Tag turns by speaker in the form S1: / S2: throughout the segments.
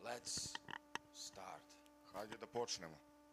S1: Let's start.
S2: Hajde da počnemo.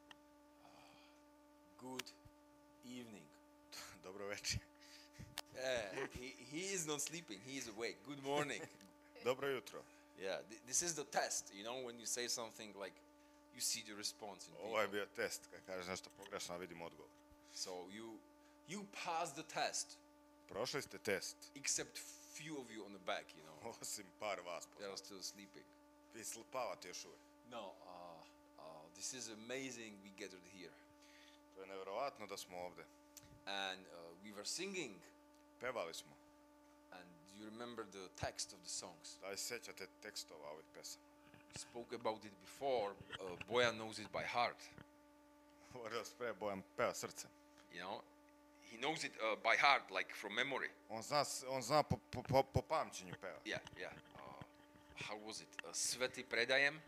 S1: Good evening.
S2: Dobro večer.
S1: Yeah, he is not sleeping. He is awake. Good morning.
S2: Dobro jutro.
S1: Yeah, this is the test. You know, when you say something like, you see the response in
S2: Ovo je
S1: people.
S2: bio test. Kad kažeš nešto pogrešno, a vidim odgovor.
S1: So you pass the test,
S2: Prošli ste test.
S1: except few of you on the back. You know,
S2: Osim par vas.
S1: they are still sleeping.
S2: Vi spavate još uvijek.
S1: No, this is amazing. We gathered here,
S2: To je nevjerovatno da smo ovdje.
S1: and we were singing.
S2: Pevali smo.
S1: And you remember the text of the songs?
S2: Da li se sjećate tekstova ovih pesama?
S1: We spoke about it before. Bojan knows it by heart.
S2: Govorio sam pre, Bojan peva srcem.
S1: You know, he knows it by heart, like from memory.
S2: On zna po pamćenju peva.
S1: Yeah. How was it? Sveti predajem.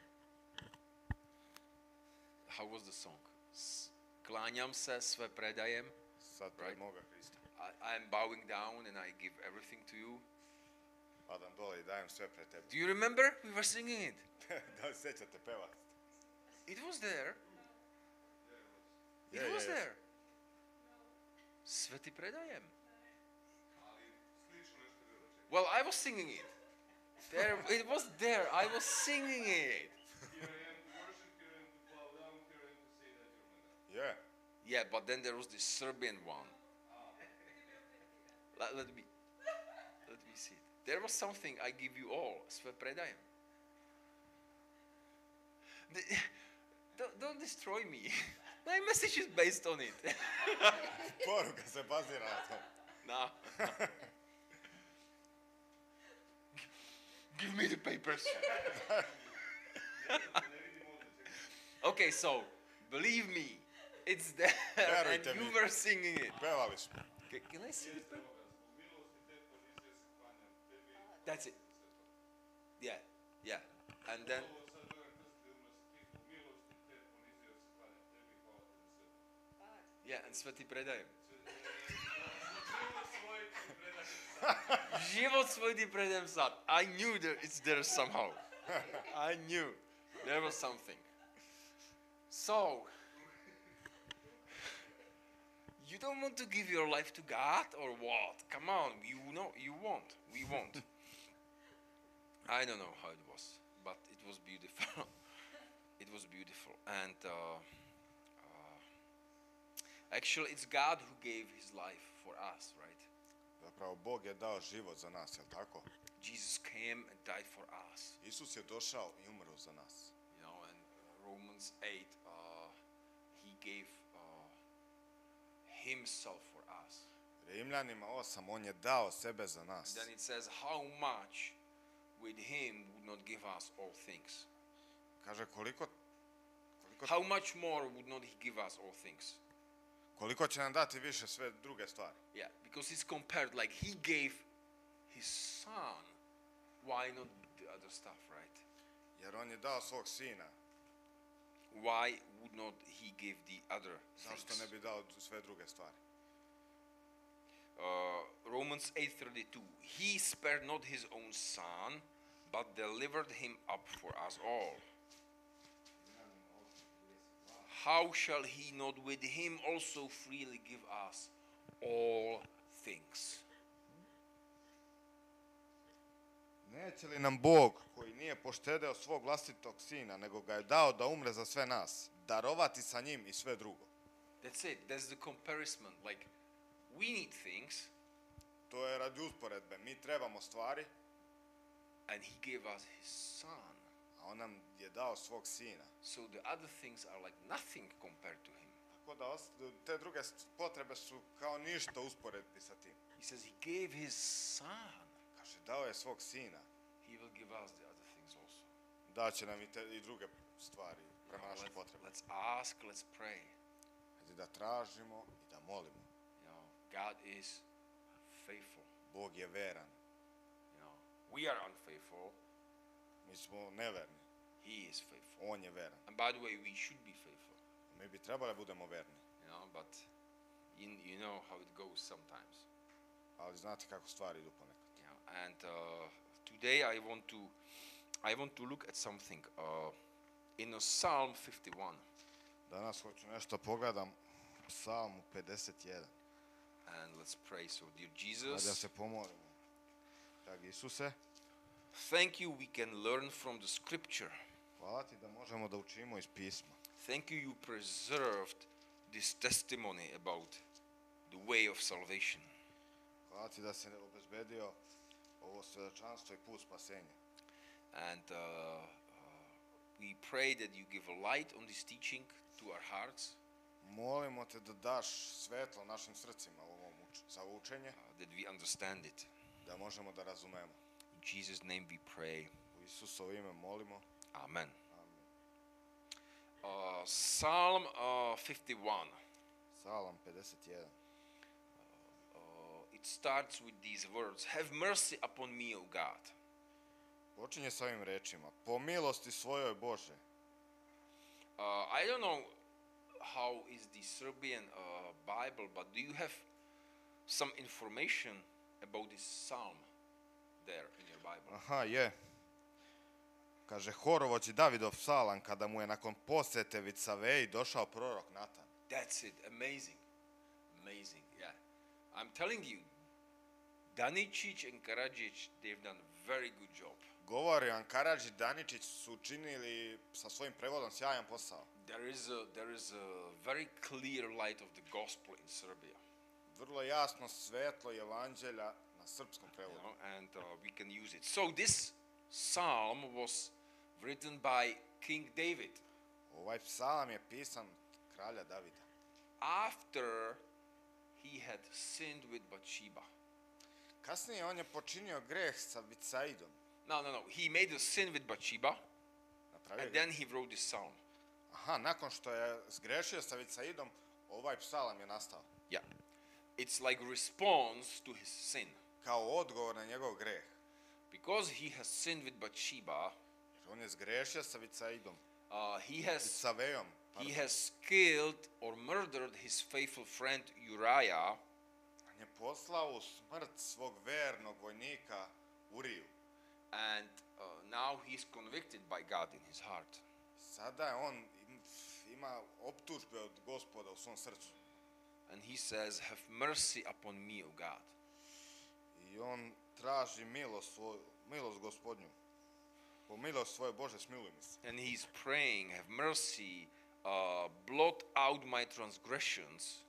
S1: How was the song? Klanjam se, sve predajem.
S2: Sad pred moga Hrista.
S1: I am bowing down and I give everything to you.
S2: Padam dole i dajem sve pred tebe.
S1: Do you remember? We were singing it.
S2: Da li se sjećate peva?
S1: It was there. It
S2: Je,
S1: was
S2: je, je.
S1: there. Sveti predajem. Well, I was singing it. There, it was there. I was singing it.
S2: Je.
S1: Yeah, but then there was the Serbian one. Let me see it. There was something I give you all. Sve predajem. Don't destroy me. My message is based on it.
S2: Poruka se bazira na tom.
S1: No. Give me the papers. Okay, so believe me, it's there, and
S2: Verujte
S1: you
S2: mi.
S1: were singing it.
S2: Pevali smo.
S1: Can I see the paper? That's it. Yeah. And then, yeah, and Sveti predajem. Život svoj ti predajem sad. I knew that it's there somehow. I knew there was something. So, you don't want to give your life to God or what? Come on, you know, you won't. We won't. I don't know how it was, but it was beautiful. It was beautiful. And actually, it's God who gave his life for us, right?
S2: Zapravo, Bog je dao život za nas, jel tako?
S1: Jesus came and died for us.
S2: Isus je došao i umro za nas.
S1: You know, and Romans 8, he gave himself for us.
S2: Rimljanima 8, on je dao sebe za nas.
S1: Then it says, how much with him would not give us all things?
S2: Kaže
S1: How much more would not he give us all things?
S2: koliko će nam dati više sve druge stvari.
S1: Yeah, because it's compared, like he gave his son, why not the other stuff, right?
S2: Jer on je dao svog sina.
S1: Why would not he give the other
S2: Zašto
S1: things?
S2: ne bi dao sve druge stvari?
S1: Romans 8:32. He spared not his own son, but delivered him up for us all. How shall he not with him also freely give us all things?
S2: Neće li nam Bog, koji nije poštedeo svog vlastitog sina, nego ga je dao da umre za sve nas, darovati sa njim i sve drugo?
S1: That's it. That's the comparison. Like, we need things,
S2: To je radi usporedbe. Mi trebamo stvari,
S1: and he gave us his son.
S2: a on nam je dao svog sina.
S1: So the other things are like nothing compared to him.
S2: Tako da te druge potrebe su kao ništa usporedbi sa tim.
S1: He says he gave his son.
S2: Kaže, dao je svog sina.
S1: He will give us the other things also.
S2: Daće nam i druge stvari prema našim potrebama.
S1: Let's ask, let's pray.
S2: Hajde da tražimo i da molimo.
S1: You know, God is faithful.
S2: Bog je veran.
S1: You know, we are unfaithful.
S2: Mi smo neverni.
S1: He is faithful.
S2: On je veran.
S1: And by the way, we should be faithful.
S2: Mi bi trebali budemo verni.
S1: You know, but you know how it goes sometimes.
S2: Ali znate kako stvari idu ponekad.
S1: Yeah. And today I want to I want to look at something in Psalm 51.
S2: Danas hoću nešto pogledam Psalmu 51.
S1: And let's pray. So, dear
S2: Da
S1: Jesus,
S2: se pomolimo. Dragi Isuse,
S1: thank you we can learn from the scripture.
S2: hvala ti da možemo da učimo iz pisma.
S1: Thank you you preserved this testimony about the way of salvation.
S2: Hvala ti da si obezbedio ovo svjedočanstvo i put spasenja.
S1: And we pray that you give a light on this teaching to our hearts,
S2: Molimo te da daš svetlo našim srcima za ovo učenje,
S1: that we understand it.
S2: da možemo da razumemo.
S1: In Jesus' name we pray.
S2: U Isusovo ime molimo.
S1: Amen.
S2: Amen.
S1: Psalm 51.
S2: Psalam 51.
S1: It starts with these words. Have mercy upon me, O God.
S2: Počinje sa ovim rečima. Po milosti svojoj Bože.
S1: I don't know how is the Serbian Bible, but do you have some information about this psalm there in your Bible?
S2: Aha, je. Kaže, horovođi Davidov psalam kada mu je nakon posete Vicaveji došao prorok Natan.
S1: That's it. Amazing. Amazing, yeah. I'm telling you, Daničić and Karadžić, they've done a very good job.
S2: Govorijan Karadžić, Daničić su učinili sa svojim prevodom sjajan posao.
S1: There is a very clear light of the gospel in Serbia,
S2: Vrlo jasno svetlo evanđelja na srpskom
S1: you
S2: prevodu.
S1: know, and we can use it. So this psalm was written by King David
S2: Ovaj psalam je pisan kralja Davida.
S1: after he had sinned with Bathsheba.
S2: Kasnije on je počinio greh sa Vicaidom.
S1: No. He made a sin with Bathsheba,
S2: Napravio
S1: and
S2: ga.
S1: then he wrote this psalm.
S2: Aha, nakon što je zgrešio sa Vicaidom, ovaj psalam je nastao.
S1: Yeah. It's like response to his sin.
S2: Kao odgovor na njegov greh.
S1: Because he has sinned with Bathsheba,
S2: Jer on je zgrešio sa Vicaidom.
S1: he
S2: Vicavejom.
S1: has killed or murdered his faithful friend Uriah,
S2: On je poslao u smrt svog vernog vojnika Uriju.
S1: and now he's convicted by God in his heart.
S2: Sada je on ima optužbe od Gospoda u svom srcu.
S1: And he says, have mercy upon me, O God.
S2: I on traži milost Gospodnju. Po milost svoje Bože, smiluj mi se.
S1: And he's praying, have mercy, blot out my transgressions,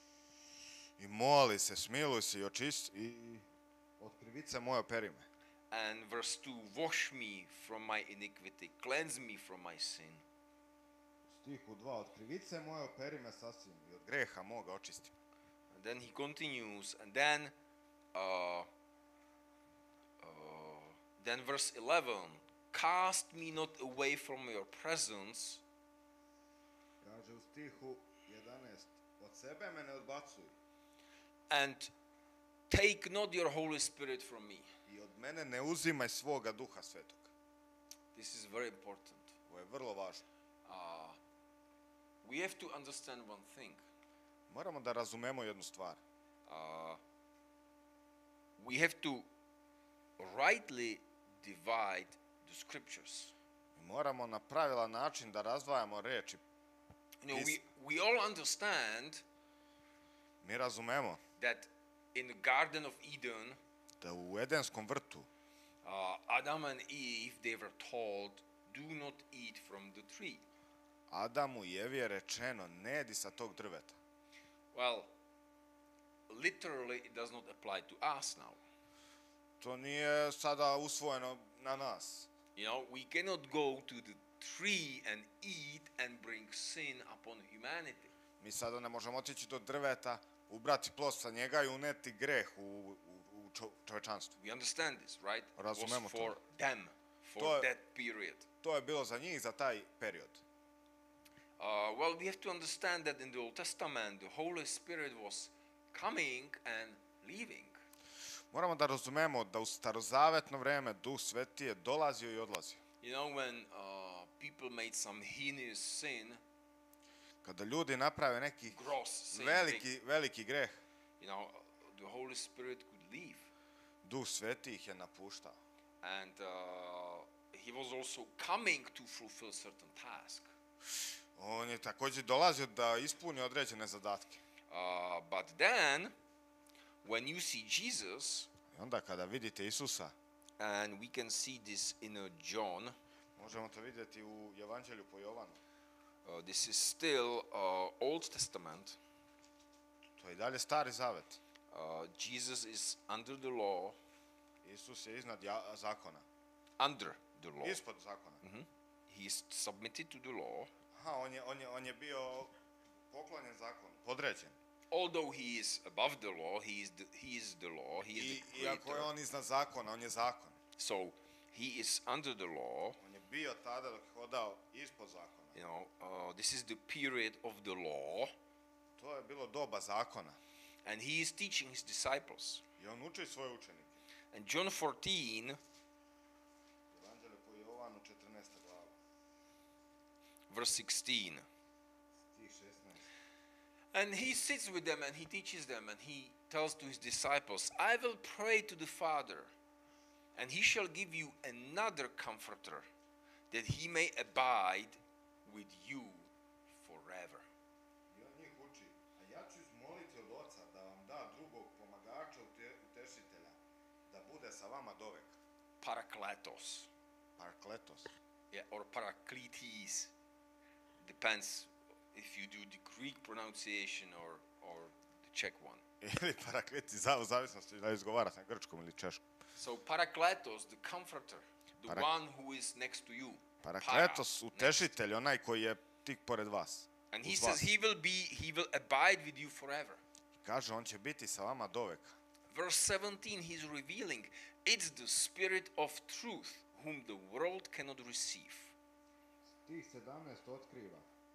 S2: I moli se, smiluj se i očisti i od krivice moje operi me.
S1: and verse 2, wash me from my iniquity, cleanse me from my sin.
S2: U stihu 2, od krivice moje operi me sasvim i od greha moga očisti.
S1: And then he continues, and then verse 11, cast me not away from your presence,
S2: Kaže u stihu 11, od sebe me ne odbacuj
S1: and take not your Holy Spirit from me.
S2: i od mene ne uzimaj svoga Duha Svetog.
S1: This is very important.
S2: Ovo je vrlo važno.
S1: We have to understand one thing.
S2: Moramo da razumemo jednu stvar.
S1: We have to rightly divide the scriptures.
S2: Moramo na pravilan način da razdvajamo reči.
S1: You know, we all understand
S2: Mi razumemo
S1: that in the Garden of Eden,
S2: da u Edenskom vrtu
S1: Adam and Eve, they were told, do not eat from the tree.
S2: Adamu i Evi je rečeno, ne jedi sa tog drveta.
S1: Well, literally, it does not apply to us now.
S2: To nije sada usvojeno na nas.
S1: You know, we cannot go to the tree and eat and bring sin upon humanity.
S2: Mi sada ne možemo otići do drveta, ubrati plod sa njega i uneti greh u čovečanstvo.
S1: We understand this, right? It was
S2: Razumemo to.
S1: for them, for
S2: To je-
S1: that period.
S2: To je bilo za njih, za taj period.
S1: Well, we have to understand that in the Old Testament, the Holy Spirit was coming and leaving.
S2: Moramo da razumemo da u starozavetno vreme Duh Sveti je dolazio i odlazio.
S1: You know, when people made some heinous sin,
S2: Kada ljudi naprave neki
S1: gross sin,
S2: veliki greh,
S1: you know, the Holy Spirit could leave.
S2: Duh Sveti ih je napuštao.
S1: And he was also coming to fulfill certain task.
S2: On je također dolazio da ispuni određene zadatke.
S1: But then, when you see Jesus,
S2: I onda kada vidite Isusa,
S1: and we can see this in John,
S2: možemo to vidjeti u Evanđelju po Jovanu.
S1: This is still Old Testament.
S2: To je i dalje Stari Zavet.
S1: Jesus is under the law.
S2: Isus je iznad zakona.
S1: Under the law.
S2: Ispod zakona.
S1: He is submitted to the law.
S2: Aha, on je bio poklonjen zakonu, podređen.
S1: Although he is above the law, he is the law. He is the
S2: Iako je
S1: creator.
S2: on iznad zakona, on je zakon.
S1: So he is under the law.
S2: On je bio tada dok je hodao ispod zakona.
S1: You know, this is the period of the law,
S2: To je bilo doba zakona.
S1: and he is teaching his disciples.
S2: I on uči svoje učenike.
S1: And John 14,
S2: Evanđelje po Jovanu, 14. glava,
S1: verse 16.
S2: stih 16.
S1: And he sits with them and he teaches them and he tells to his disciples, I will pray to the Father, and he shall give you another comforter, that he may abide with you forever.
S2: I on njih uči, a ja ću moliti od Oca da vam da drugog pomagača, utešitelja, da bude sa vama doveka.
S1: Parakletos.
S2: Parakletos.
S1: Yeah, or parakletes. Depends if you do the Greek pronunciation or the Czech one.
S2: Ili parakleti, u zavisnosti da izgovara na grčkom ili češkom.
S1: So parakletos, the comforter, the
S2: Parak-
S1: one who is next to you.
S2: Parakletos,
S1: Para,
S2: utešitelj, onaj koji je tik pored vas.
S1: And he
S2: uz
S1: says
S2: vas.
S1: he will abide with you forever.
S2: Kaže, on će biti sa vama doveka.
S1: Verse 17, he's revealing it's the spirit of truth whom the world cannot receive.
S2: Stih 17 otkriva.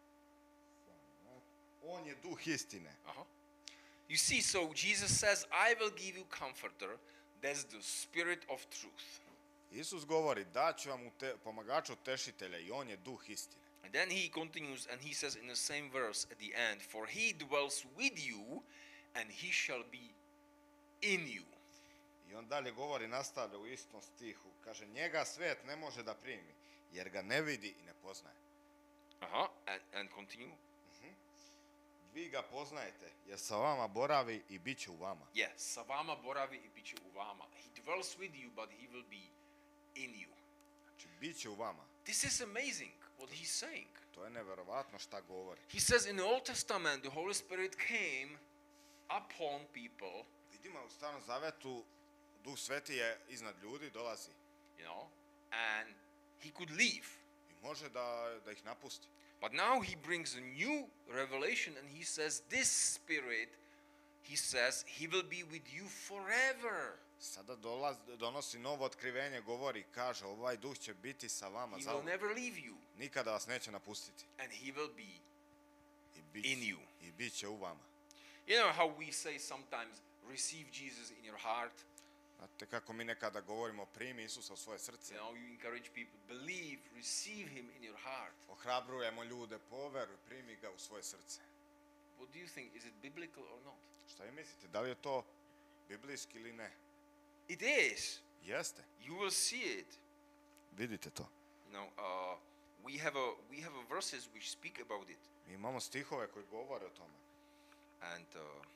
S2: On je duh istine.
S1: You see, so Jesus says, I will give you comforter. That's the spirit of truth.
S2: Isus govori, daću vam pomagača utešitelja i on je duh istine.
S1: And then he continues and he says in the same verse at the end, for he dwells with you and he shall be in you.
S2: I on dalje govori, nastavlja u istom stihu. Kaže, njega svet ne može da primi, jer ga ne vidi i ne poznaje.
S1: And continue.
S2: Vi ga poznajete, jer sa vama boravi i bit će u vama.
S1: Yes, sa vama boravi i bit će u vama. He dwells with you, but he will be in you.
S2: Znači, bit će u vama.
S1: This is amazing what he's saying.
S2: To je neverovatno šta govori.
S1: He says in the Old Testament, the Holy Spirit came upon people,
S2: Vidimo u Starom Zavetu, Duh Sveti je iznad ljudi, dolazi.
S1: you know, and he could leave.
S2: I može da ih napusti.
S1: But now he brings a new revelation and he says, this Spirit, he says, he will be with you forever.
S2: Sada donosi novo otkrivenje, govori, kaže, ovaj duh će biti sa vama
S1: He will
S2: zauvijek.
S1: never leave you.
S2: Nikada vas neće napustiti.
S1: And he will be
S2: I
S1: in you.
S2: I bit će u vama.
S1: You know how we say sometimes, receive Jesus in your heart.
S2: Znate kako mi nekada govorimo, primi Isusa u svoje
S1: You
S2: srce.
S1: know, you encourage people, believe, receive him in your heart.
S2: Ohrabrujemo ljude, poveruj, primi ga u svoje srce.
S1: What do you think? Is it biblical or not?
S2: Šta vi mislite, da li je to biblijski ili ne?
S1: It is.
S2: Jeste.
S1: You will see it.
S2: Vidite to.
S1: You know, we have a verses which speak about it,
S2: Mi imamo stihove koji govore o tome.
S1: and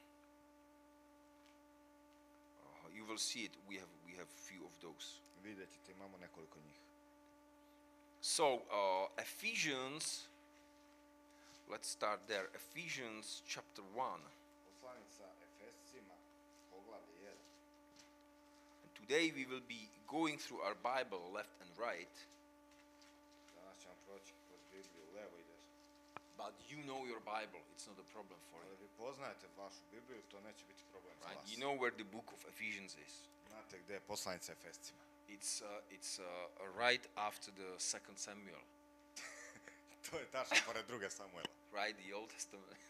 S1: you will see it. We have few of those.
S2: Vidjet ćete, imamo nekoliko njih.
S1: So Ephesians. Let's start there. Ephesians chapter 1.
S2: Poslanica Efescima, poglavlje 1.
S1: And today we will be going through our Bible left and right,
S2: Danas ćemo proći kroz Bibliju, levo i desno.
S1: but you know your Bible. It's not a problem for
S2: Ali
S1: you,
S2: vi poznajete vašu Bibliju, to neće biti problem za
S1: right?
S2: vas.
S1: You know where the book of Ephesians is.
S2: Znate gdje je poslanica Efescima.
S1: It's right after the 2 Samuel,
S2: To je tačno pored druge Samuela.
S1: right? The Old Testament.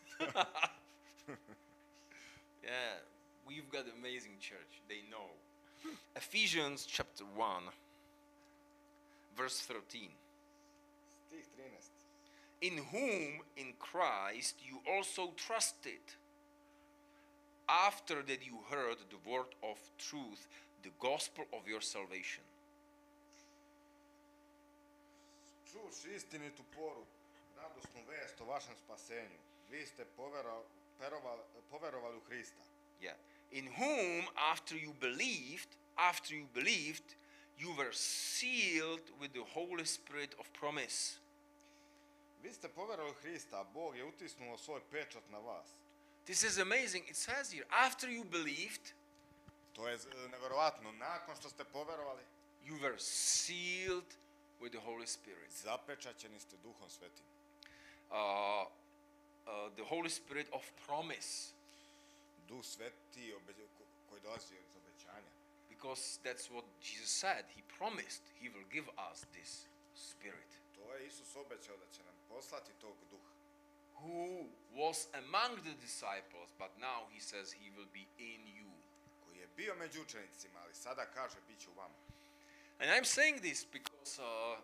S1: Yeah, we've got amazing church. They know. Ephesians chapter 1, verse 13.
S2: Stih 13.
S1: In whom, in Christ, you also trusted, after that you heard the word of truth, the gospel of your salvation.
S2: čuvši istinitu poruku, radosnu vest o vašem spasenju, vi ste poverovali u Hrista.
S1: Yeah. In whom, after you believed, you were sealed with the Holy Spirit of promise.
S2: Vi ste poverovali u Hrista, a Bog je utisnuo svoj pečat na vas.
S1: This is amazing. It says here, after you believed,
S2: To je nevjerovatno. Nakon što ste poverovali,
S1: you were sealed with the Holy Spirit.
S2: zapečaćeni ste Duhom Svetim.
S1: The Holy Spirit of promise.
S2: Duh Sveti koji dolazi iz obećanja.
S1: Because that's what Jesus said. He promised he will give us this Spirit.
S2: To je Isus obećao da će nam poslati tog Duha.
S1: Who was among the disciples, but now he says he will be in you.
S2: Koji je bio među učenicima, ali sada kaže bit će u vama.
S1: And I'm saying this because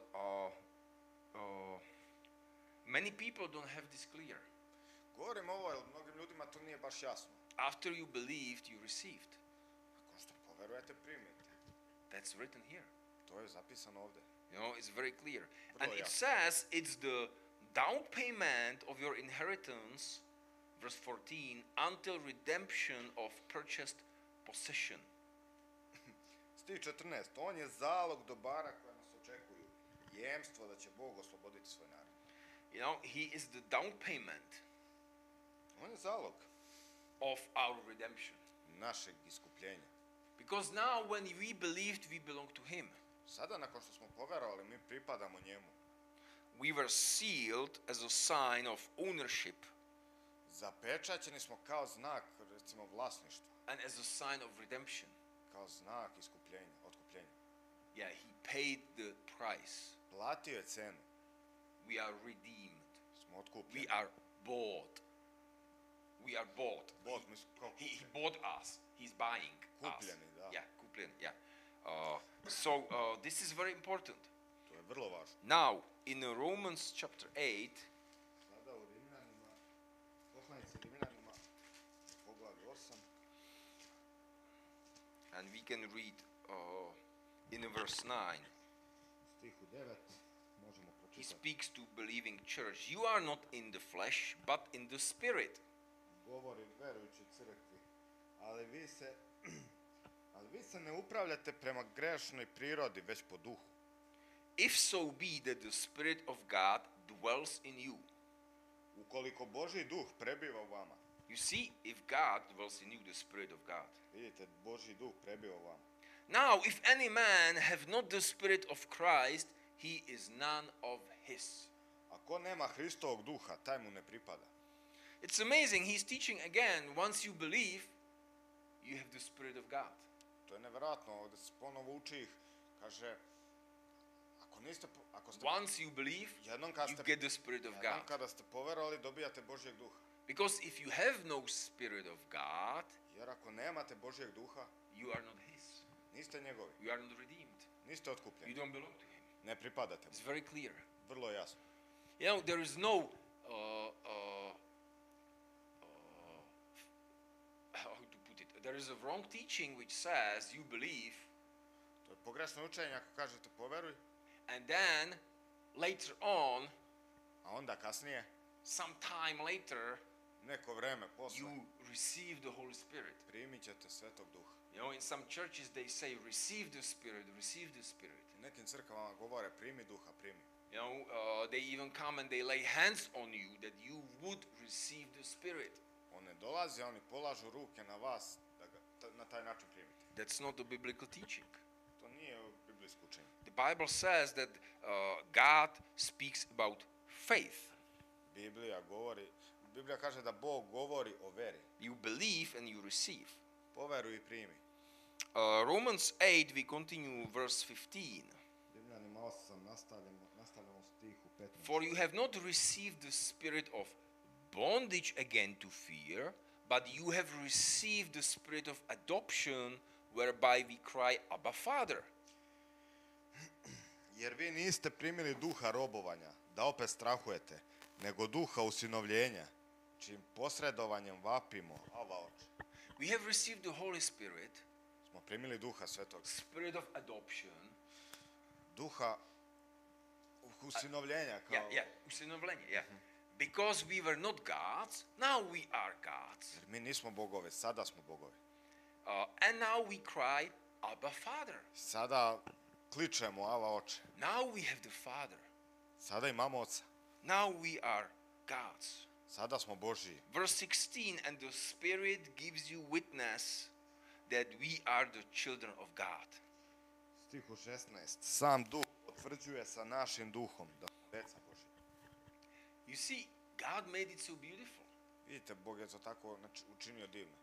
S1: many people don't have this clear.
S2: Govorim ovo, jer mnogim ljudima to nije baš jasno.
S1: After you believed, you received.
S2: Nakon što poverujete, primite.
S1: That's written here.
S2: To je zapisano ovdje.
S1: You know, it's very clear.
S2: Vrlo
S1: And it
S2: jasno.
S1: says it's the down payment of your inheritance, verse 14, until redemption of purchased possession.
S2: Stih 14. On je zalog dobara koja nas očekuju. Jemstvo da će Bog osloboditi svoj narod.
S1: You know, he is the down payment
S2: On je zalog
S1: of our redemption.
S2: našeg iskupljenja.
S1: Because now when we believed, we belong to him.
S2: Sada, nakon što smo poverovali, mi pripadamo njemu.
S1: We were sealed as a sign of ownership
S2: Zapečaćeni smo kao znak, recimo, vlasništva.
S1: and as a sign of redemption.
S2: Kao znak iskupljenja, otkupljenja.
S1: Yeah, he paid the price.
S2: Platio je cenu.
S1: We are redeemed.
S2: Smo otkupljeni.
S1: We are bought. We are bought.
S2: Bog, mi smo kao
S1: He bought us. He's buying us.
S2: Kupljeni, da.
S1: Yeah, kupljeni, yeah. So this is very important.
S2: To je vrlo važno.
S1: Now, in Romans chapter 8,
S2: Sada u Rimljanima, poslanici Rimljanima, poglavlje 8,
S1: and we can read in verse 9,
S2: stihu 9, možemo
S1: he
S2: pročitati.
S1: speaks to believing church. You are not in the flesh, but in the spirit.
S2: Govori verujući crkvi, ali vi se ne upravljate prema grešnoj prirodi, već po duhu.
S1: If so be that the Spirit of God dwells in you.
S2: Ukoliko Božji duh prebiva u vama,
S1: You see, if God dwells in you, the Spirit of God.
S2: vidite, Božji duh prebiva u vama.
S1: Now, if any man have not the Spirit of Christ, he is none of his.
S2: Ako nema Hristovog duha, taj mu ne pripada.
S1: It's amazing. He's teaching again, once you believe, you have the Spirit of God.
S2: To je nevjerojatno, ovdje se ponovo uči ih, kaže, ako ste
S1: Once you believe,
S2: jednom kad
S1: you
S2: ste,
S1: get the Spirit of
S2: jednom
S1: God.
S2: kada ste poverovali, dobijate Božjeg duha.
S1: Because if you have no Spirit of God,
S2: Jer ako nemate Božjeg duha,
S1: you are not his.
S2: niste njegovi,
S1: You are not redeemed.
S2: niste
S1: You
S2: otkupljeni,
S1: don't belong to him.
S2: ne pripadate mu.
S1: It's very clear.
S2: Vrlo jasno.
S1: You know, there is no how to put it. There is a wrong teaching which says you believe,
S2: To je pogrešno učenje ako kažete poveruj,
S1: and then later on,
S2: a onda kasnije,
S1: some time later,
S2: neko vreme posle,
S1: you receive the Holy Spirit.
S2: primit ćete Svetog duha.
S1: You know, in some churches they say, receive the Spirit, receive the Spirit.
S2: U nekim crkvama govore primi duha, primi.
S1: You know, they even come and they lay hands on you that you would receive the Spirit.
S2: On ne dolazi, oni polažu ruke na vas da ga na taj način primite.
S1: That's not the biblical teaching.
S2: To nije biblijsko učenje.
S1: The Bible says that God speaks about faith.
S2: Biblija kaže da Bog govori o veri.
S1: You believe and you receive.
S2: Poveruj i primi.
S1: Romans 8, we continue verse 15.
S2: Rimljanima 8 nastavljamo stihu 15.
S1: For you have not received the spirit of bondage again to fear, but you have received the spirit of adoption, whereby we cry, Abba, Father.
S2: Jer vi niste primili duha robovanja, da opet strahujete, nego duha usinovljenja, čim posredovanjem vapimo, Ava oče.
S1: We have received the Holy Spirit,
S2: Smo primili duha svetog,
S1: spirit of adoption,
S2: duha usinovljenja. Kao,
S1: usinovljenje, Because we were not gods, now we are gods.
S2: Jer mi nismo bogove, sada smo bogovi.
S1: And now we cry, Abba Father.
S2: Sada kličemo, Ava oče.
S1: Now we have the Father.
S2: Sada imamo oca.
S1: Now we are gods.
S2: Sada smo Božji.
S1: Verse 16, and the Spirit gives you witness that we are the children of God.
S2: Stihu 16. Sam duh potvrđuje sa našim duhom da smo deca Božji.
S1: You see, God made it so beautiful.
S2: Vidite, Bog je to tako učinio divno.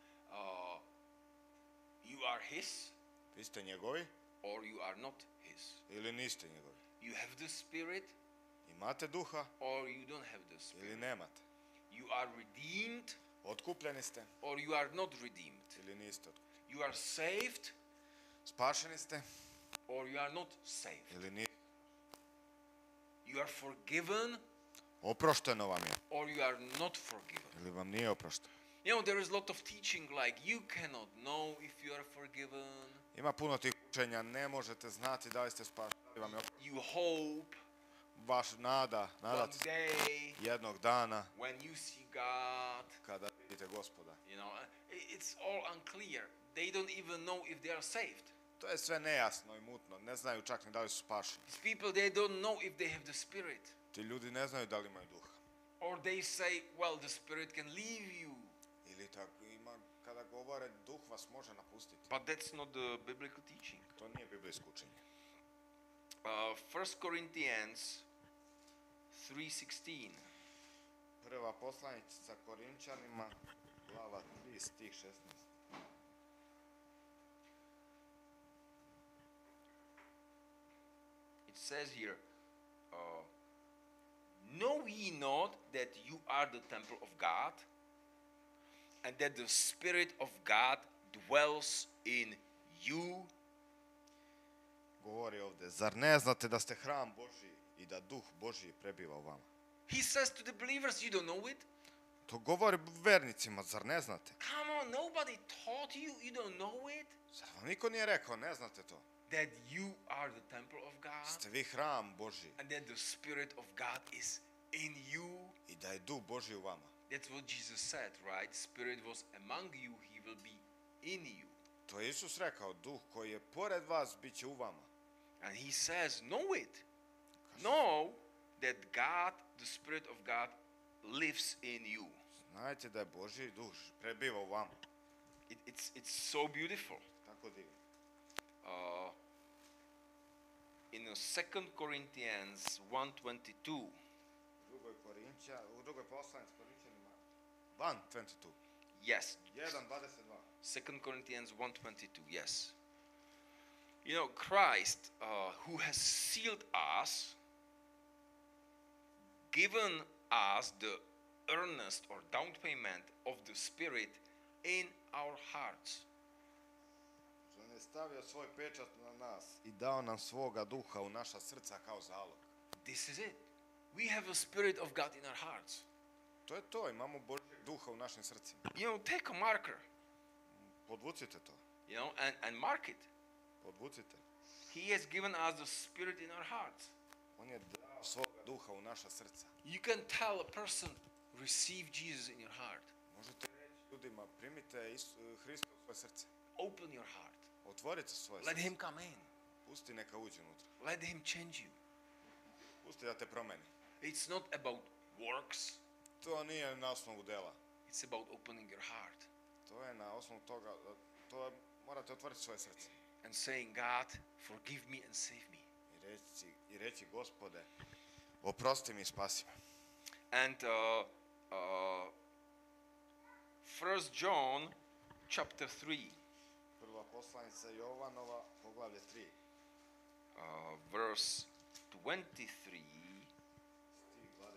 S1: You are His,
S2: Vi ste njegovi
S1: or you are not His.
S2: ili niste njegovi.
S1: You have the Spirit,
S2: Imate duha
S1: or you don't have the
S2: ili
S1: Spirit.
S2: nemate.
S1: You are redeemed,
S2: Otkupljeni ste
S1: or you are not redeemed.
S2: ili niste otkupljeni.
S1: You are saved,
S2: Spašeni ste
S1: or you are not saved.
S2: ili niste.
S1: You are forgiven,
S2: Oprošteno vam je
S1: or you are not forgiven.
S2: ili vam nije oprošteno.
S1: You know, there is a lot of teaching like you cannot know if you are forgiven.
S2: Ima puno tih učenja, ne možete znati da li ste spašeni, da li vam je oprošteno.
S1: You hope
S2: Vaš
S1: one
S2: nadate se
S1: day
S2: jednog dana
S1: when you see God.
S2: kada vidite Gospoda.
S1: You know, it's all unclear. They don't even know if they are saved.
S2: To je sve nejasno i mutno, ne znaju čak ni da li su spašeni.
S1: These people, they don't know if they have the Spirit.
S2: Ti ljudi ne znaju da li imaju duha.
S1: Or they say, well, the Spirit can leave you.
S2: Ili tako ima, kada govore, duh vas može napustiti.
S1: But that's not the biblical teaching.
S2: To nije biblijsko učenje.
S1: 1 Corinthians 3:16.
S2: Prva poslanica Korinčanima, glava 3, stih 16.
S1: It says here, know ye not that you are the temple of God, and that the Spirit of God dwells in you?
S2: Govori ovdje, zar ne znate da ste hram Božji i da duh Božji prebiva u vama?
S1: He says to the believers, you don't know it?
S2: To govori vernicima, zar ne znate?
S1: Come on, nobody taught you, you don't know it?
S2: Zar vam niko nije rekao, ne znate to?
S1: That you are the temple of God,
S2: Ste vi hram Božji
S1: and that the Spirit of God is in you?
S2: i da je duh Božji u vama.
S1: That's what Jesus said, right? Spirit was among you, he will be in you.
S2: To je Isus rekao, duh koji je pored vas bit će u vama.
S1: And he says, know it. Know that God, the Spirit of God, lives in you.
S2: Znajte da je Božji duh prebiva u vama.
S1: It's so beautiful.
S2: Tako divno.
S1: In 2 Corinthians 1:22,
S2: U drugoj poslanici Korinčanima 1:22.
S1: yes,
S2: 1:22.
S1: 2 Corinthians 1:22, yes. You know, Christ, who has sealed us, given us the earnest or down payment of the Spirit in our hearts.
S2: On je stavio svoj pečat na nas i dao nam svoga duha u naša srca kao zalog.
S1: This is it. We have a Spirit of God in our hearts.
S2: To je to, imamo Božjeg duha u našim srcima.
S1: You know, take a marker,
S2: Podvucite to,
S1: you know, and mark it.
S2: podvucite.
S1: He has given us the Spirit in our hearts.
S2: On je dao svoga duha u naša srca.
S1: You can tell a person, receive Jesus in your heart.
S2: Možete reći ljudima, primite Hrista u svoje srce.
S1: Open your heart.
S2: Otvorite svoje
S1: Let
S2: srce.
S1: him come in.
S2: Pusti neka uđe unutra.
S1: Let him change you.
S2: Pusti da te promeni.
S1: It's not about works.
S2: To nije na osnovu dela.
S1: It's about opening your heart
S2: To je na osnovu toga, morate otvoriti svoje srce.
S1: and saying, God, forgive me and save me.
S2: I reći, Gospode, oprosti mi i spasi me.
S1: And 1 John chapter 3,
S2: Prva poslanica Jovanova, poglavlje 3,
S1: verse 23.
S2: stih 23.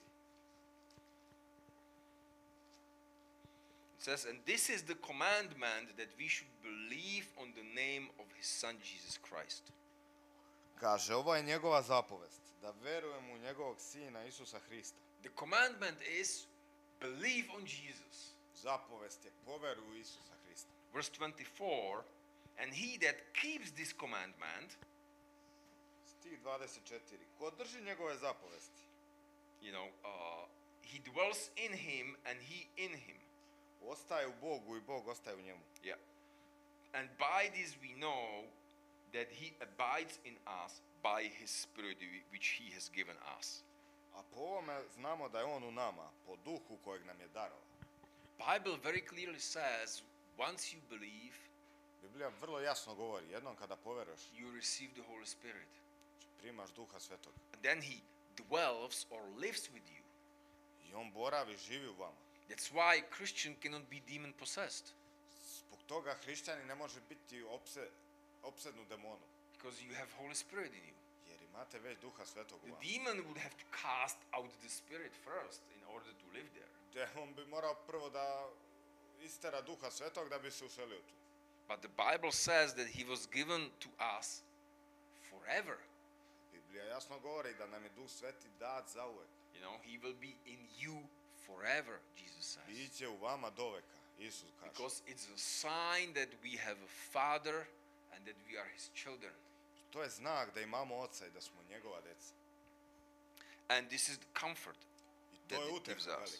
S1: It says, and this is the commandment that we should believe on the name of his son Jesus Christ.
S2: Kaže, ovo je njegova zapovest, da verujemo u njegovog sina Isusa Hrista.
S1: The commandment is believe on Jesus.
S2: Zapovest je poveruj u Isusa Hrista.
S1: Verse 24, and he that keeps this commandment,
S2: Stih stih 24. Ko drži njegove zapovesti,
S1: You know, he dwells in him and he in him.
S2: ostaje u Bogu i Bog ostaje u njemu.
S1: Yeah. And by this we know that he abides in us by his spirit which he has given us.
S2: A po ovome znamo da je on u nama, po duhu kojeg nam je darovao.
S1: Bible very clearly says once you believe,
S2: Biblija vrlo jasno govori, jednom kada poveruješ,
S1: you receive the Holy Spirit.
S2: primaš Duha Svetog.
S1: And then he dwells or lives with you.
S2: I on boravi, živi u vama.
S1: That's why Christian cannot be demon possessed,
S2: Zbog toga hrišćani ne može biti opsednut demonom,
S1: because you have Holy Spirit in you.
S2: jer imate već Duha Svetog u
S1: The
S2: vama.
S1: demon would have to cast out the spirit first in order to live there.
S2: Demon bi morao prvo da istera Duha Svetog da bi se uselio tu.
S1: But the Bible says that he was given to us forever.
S2: Biblija jasno govori da nam je Duh Sveti dat zauvek.
S1: You know, he will be in you forever, Jesus says.
S2: Biće u vama doveka, Isus kaže.
S1: Because it's a sign that we have a father and that we are his children.
S2: To je znak da imamo oca i da smo njegova deca.
S1: And this is the comfort
S2: I
S1: that
S2: to je
S1: it
S2: utjeha
S1: gives us.
S2: velika.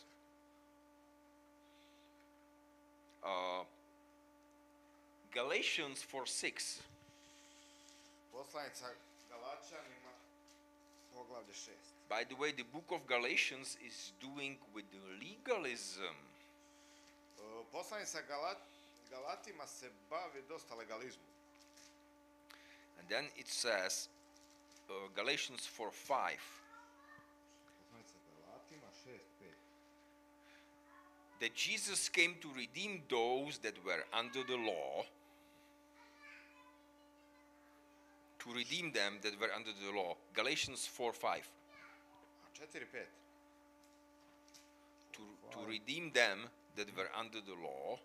S1: Galatians 4:6.
S2: Poslanica Galačanima, poglavlje 6.
S1: By the way, the book of Galatians is doing with the legalism.
S2: Poslanica Galatima se bavi dosta legalizmom.
S1: And then it says, Galatians 4:5,
S2: Poslanica Galatima 6:5.
S1: that Jesus came to redeem those that were under the law, to redeem them that were under the law. Galatians 4:5,
S2: A 4:5.
S1: to redeem them that were under the law,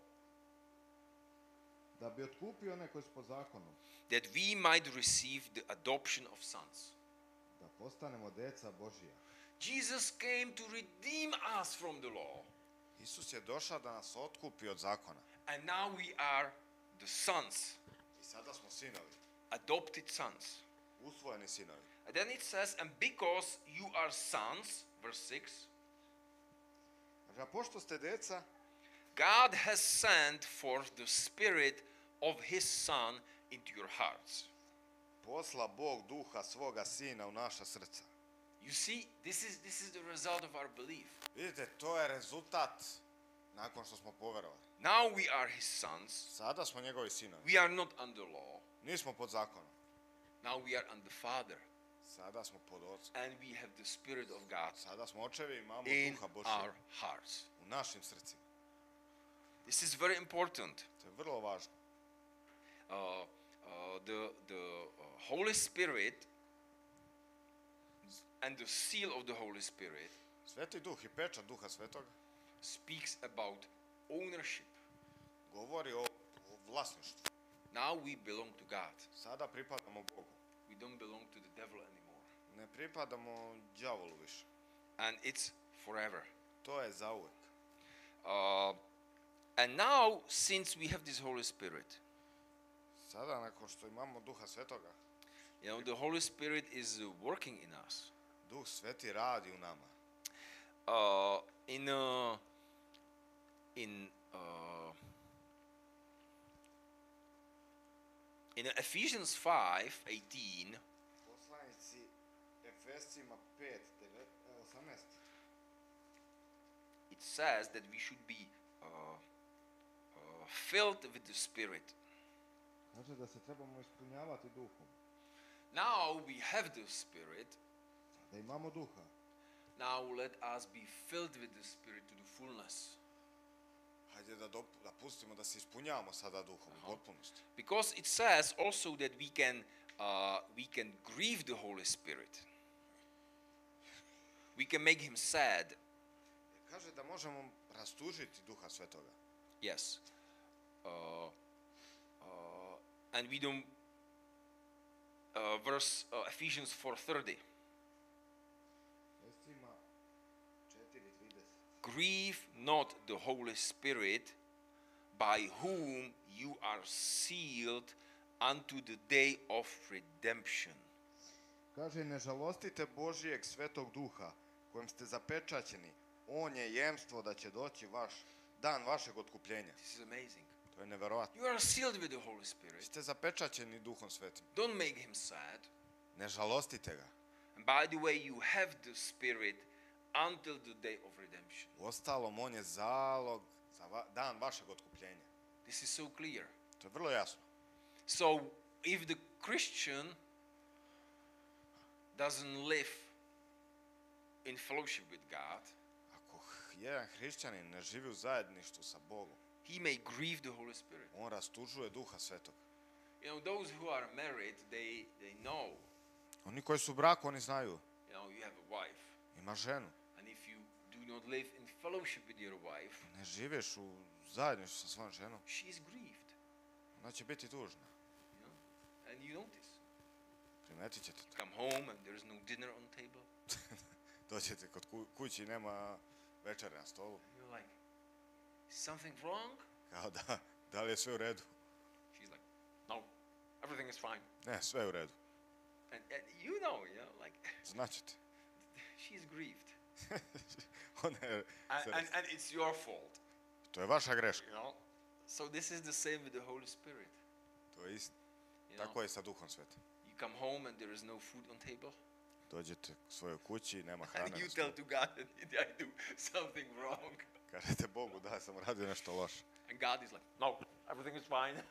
S2: Da bi otkupio one koji su po zakonu,
S1: that we might receive the adoption of sons.
S2: da postanemo deca Božija.
S1: Jesus came to redeem us from the law,
S2: Isus je došao da nas otkupi od zakona.
S1: and now we are the sons,
S2: I sada smo sinovi,
S1: adopted sons.
S2: usvojeni sinovi.
S1: And then it says, and because you are sons, verse 6,
S2: Znači, a pošto ste deca,
S1: God has sent forth the Spirit of His Son into your hearts.
S2: posla Bog duha svoga sina u naša srca.
S1: You see, this is the result of our belief.
S2: Vidite, to je rezultat nakon što smo poverovali.
S1: Now we are His sons.
S2: Sada smo njegovi sinovi.
S1: We are not under law.
S2: Nismo pod zakonom.
S1: Now we are under Father.
S2: Sada smo pod ocem.
S1: And we have the Spirit of God
S2: Sada smo očevi i imamo
S1: in
S2: duha
S1: our
S2: Božjeg
S1: hearts.
S2: u našim srcima.
S1: This is very important.
S2: To je vrlo važno.
S1: The Holy Spirit and the seal of the Holy Spirit
S2: Sveti duh i pečat duha svetoga
S1: speaks about ownership.
S2: govori o vlasništvu.
S1: Now we belong to God.
S2: Sada pripadamo Bogu.
S1: We don't belong to the devil anymore.
S2: Ne pripadamo đavolu više.
S1: And it's forever.
S2: To je zauvek.
S1: And now, since we have this Holy Spirit,
S2: Sada, nakon što imamo duha svetoga,
S1: the Holy Spirit is working in us.
S2: duh sveti radi u nama.
S1: In Ephesians 5:18,
S2: Poslanici Efescima 5:18.
S1: it says that we should be filled with the Spirit.
S2: Znači da se trebamo ispunjavati duhom.
S1: Now we have the Spirit.
S2: Da imamo duha.
S1: Now let us be filled with the Spirit to the fullness.
S2: Hajde da pustimo da se ispunjavamo sada duhom u potpunosti.
S1: Because it says also that we can grieve the Holy Spirit. We can make him sad.
S2: Kaže da možemo rastužiti duha svetoga.
S1: Yes. And we don't. Ephesians 4:30.
S2: Efescima 4:30.
S1: Grieve not the Holy Spirit, by whom you are sealed unto the day of redemption.
S2: Kaže, ne žalostite Božijeg svetog duha, kojim ste zapečaćeni. On je jemstvo da će doći dan vašeg otkupljenja.
S1: This is amazing.
S2: To je neverovatno.
S1: You are sealed with the Holy Spirit.
S2: Ste zapečaćeni Duhom Svetim.
S1: Don't make him sad.
S2: Ne žalostite ga.
S1: And by the way, you have the Spirit until the day of redemption.
S2: Uostalom, on je zalog za dan vašeg otkupljenja.
S1: This is so clear.
S2: To je vrlo jasno.
S1: So, if the Christian doesn't live in fellowship with God,
S2: Ako jedan hrišćanin ne živi u zajedništvu sa Bogom,
S1: he may grieve the Holy Spirit.
S2: on rastužuje Duha Svetog.
S1: You know, those who are married, they know,
S2: Oni koji su u braku, oni znaju.
S1: you have a wife.
S2: Ima ženu.
S1: And if you do not live in fellowship with your wife,
S2: Ne živiš u zajedništvu sa svojom ženom,
S1: she is grieved.
S2: ona će biti tužna.
S1: You know? And you notice.
S2: Primetit ćete to.
S1: Come home and there's no dinner on table.
S2: Dođete kod kući i nema večere na stolu.
S1: You're like, is something wrong?
S2: Kao da li je sve u redu?
S1: She's like, no, everything is fine.
S2: Ne, sve je u redu.
S1: And you know, like,
S2: Znaćete.
S1: she's grieved.
S2: Ona je
S1: And it's your fault.
S2: To je vaša greška.
S1: You know? So this is the same with the Holy Spirit.
S2: To je isto.
S1: You know?
S2: Tako je sa Duhom Svetim.
S1: You come home and there is no food on table.
S2: Dođete u svojoj kući i nema hrane
S1: And you
S2: na
S1: tell
S2: stolu.
S1: to God that I do something wrong.
S2: Kažete Bogu da sam radio nešto loše.
S1: And God is like, no, everything is fine.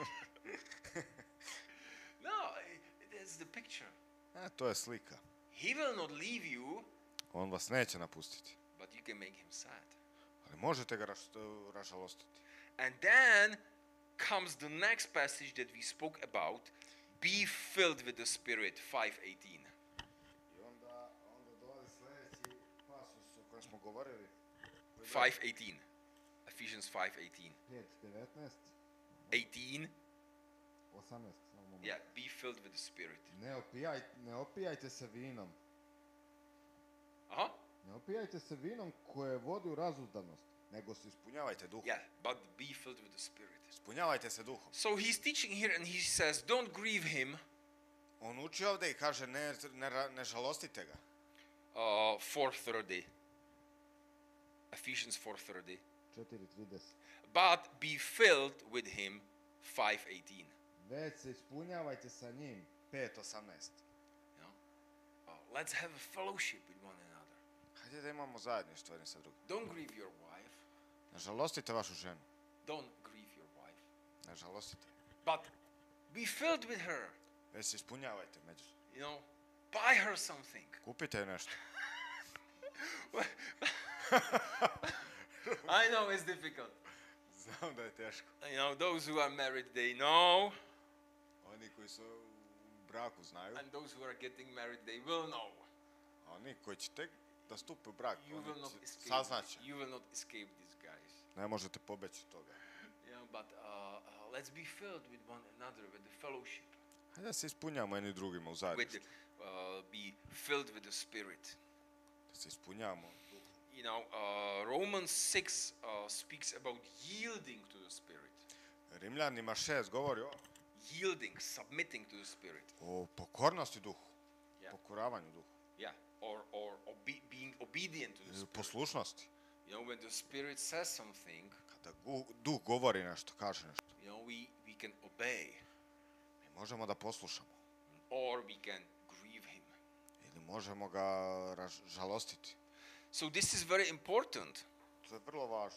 S1: No, that's the picture.
S2: To je slika.
S1: He will not leave you,
S2: On vas neće napustiti.
S1: but you can make him sad.
S2: Ali možete ga ražalostiti.
S1: And then comes the next passage that we spoke about. Be filled with the Spirit, 5:18.
S2: I onda dolazi sljedeći pasus o kojem smo govorili.
S1: 5:18. Ephesians 5:18.
S2: 5:19.
S1: 18.
S2: 18.
S1: Yeah, be filled with the Spirit.
S2: Ne opijajte se vinom.
S1: Uh-huh.
S2: Ne opijajte se vinom koje vodi u razuzdanost, nego se ispunjavajte duhom.
S1: Yeah, but be filled with the Spirit.
S2: Ispunjavajte se duhom.
S1: So he's teaching here and he says, don't grieve him.
S2: On uči ovdje i kaže ne žalostite ga.
S1: 4:30. Ephesians 4:30.
S2: 4:30.
S1: But be filled with him, 5:18.
S2: Već se ispunjavajte sa njim, 5:18.
S1: Let's have a fellowship with one another.
S2: Hajde da imamo zajedništvo jedni sa drugim.
S1: Don't grieve your wife.
S2: Ne žalostite vašu ženu.
S1: Don't grieve your wife.
S2: Ne žalostite.
S1: But be filled with her.
S2: Već se ispunjavajte među.
S1: Buy her something.
S2: Kupite joj nešto.
S1: I know it's difficult.
S2: Znam da je teško.
S1: Those who are married, they know.
S2: Oni koji su u braku znaju.
S1: And those who are getting married, they will know.
S2: A oni koji će tek da stupe u brak,
S1: You
S2: oni saznaće.
S1: will not escape these guys.
S2: Ne možete pobeći od toga.
S1: But let's be filled with one another, with the fellowship.
S2: Hajde da se ispunjavamo jedni drugima u
S1: With
S2: zajedništvu.
S1: be filled with the Spirit.
S2: Da se ispunjavamo.
S1: Romans 6 speaks about yielding to the Spirit.
S2: Rimljanima 6 govori
S1: Yielding, submitting to the Spirit.
S2: o pokornosti duhu.
S1: Yeah.
S2: Pokoravanju duhu.
S1: Yeah, or being obedient to the Spirit.
S2: Poslušnosti.
S1: When the Spirit says something,
S2: Kada duh govori nešto, kaže nešto,
S1: we can obey,
S2: mi možemo da poslušamo.
S1: or we can grieve Him.
S2: Ili možemo ga žalostiti.
S1: So this is very important.
S2: To je vrlo važno.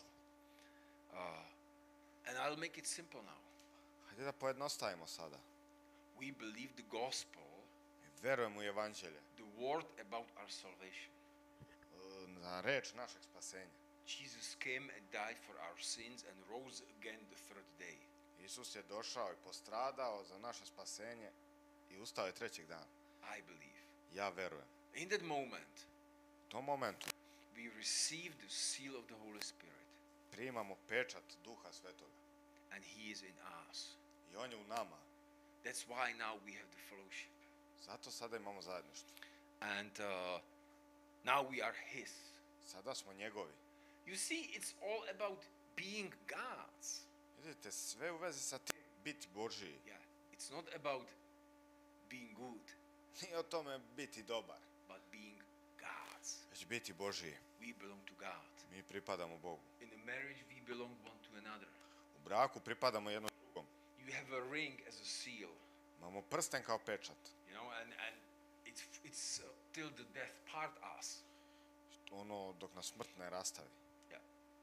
S1: And I'll make it simple now.
S2: Hajde da pojednostavimo sada.
S1: We believe the gospel,
S2: Mi verujemo u evanđelje.
S1: the word about our salvation.
S2: Na reč našeg spasenja.
S1: Jesus came and died for our sins and rose again the third day.
S2: Isus je došao i postradao za naše spasenje i ustao je trećeg dana.
S1: I believe.
S2: Ja verujem.
S1: In that moment,
S2: U tom momentu
S1: we receive the seal of the Holy Spirit,
S2: primamo pečat Duha Svetoga.
S1: and He is in us.
S2: I on je u nama.
S1: That's why now we have the fellowship.
S2: Zato sada imamo zajedništvo.
S1: And now we are His.
S2: Sada smo njegovi.
S1: You see, it's all about being God's.
S2: Vidite, sve u vezi sa tim biti Božiji.
S1: Yeah, it's not about being good.
S2: Nije o tome biti dobar,
S1: but being God's.
S2: već biti Božiji.
S1: We belong to God.
S2: Mi pripadamo Bogu.
S1: In a marriage, we belong one to another.
S2: U braku pripadamo jednom drugom.
S1: You have a ring as a seal,
S2: Imamo prsten kao pečat.
S1: and it's till the death part us.
S2: Ono dok nas smrt ne rastavi.
S1: Yeah.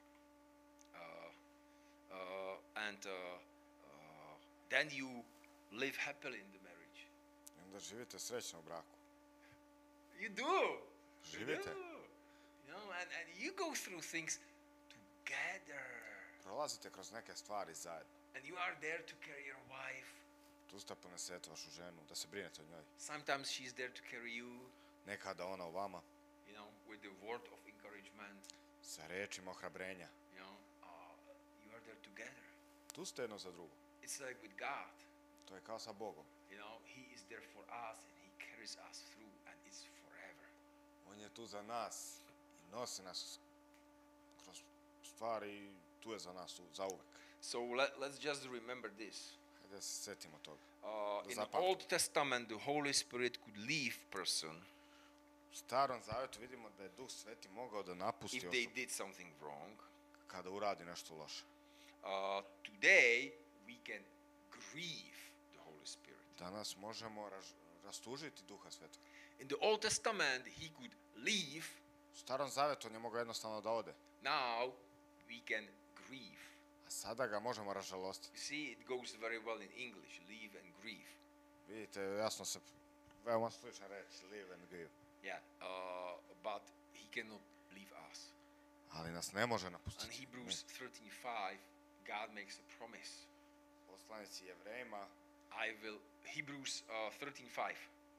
S1: And then you live happily in the marriage.
S2: I onda živite srećno u braku.
S1: You do.
S2: Živite.
S1: You do. And you go through things together.
S2: Prolazite kroz neke stvari zajedno.
S1: And you are there to carry your wife.
S2: Tu ste ponesete vašu ženu, da se brinete o njoj.
S1: Sometimes she's there to carry you,
S2: Nekada ona u vama,
S1: with the word of encouragement.
S2: sa rečima ohrabrenja.
S1: You are there together.
S2: Tu ste jedno za drugo.
S1: It's like with God.
S2: To je kao sa Bogom.
S1: He is there for us and He carries us through, and it's forever.
S2: On je tu za nas i nosi nas kroz stvari i tu je za nas zauvek.
S1: So let's just remember this.
S2: Hajde da se setimo toga.
S1: In the Old Testament, the Holy Spirit could leave person
S2: U Starom Zavjetu vidimo da je Duh Sveti mogao da napusti
S1: if they
S2: osobu
S1: did something wrong.
S2: kada uradi nešto loše.
S1: Today, we can grieve the Holy Spirit.
S2: Danas možemo rastužiti Duha Svetog.
S1: In the Old Testament, He could leave.
S2: U Starom Zavjetu on je mogao jednostavno da ode,
S1: Now, we can grieve.
S2: a sada ga možemo ražalostiti.
S1: You see, it goes very well in English, leave and grieve.
S2: Vidite, jasno se, veoma slična reč, live and grieve.
S1: Yeah, but He cannot leave us.
S2: Ali nas ne može
S1: In
S2: napustiti.
S1: Hebrews 13:5, God makes a promise.
S2: Poslanici Jevrejima,
S1: Hebrews 13:5.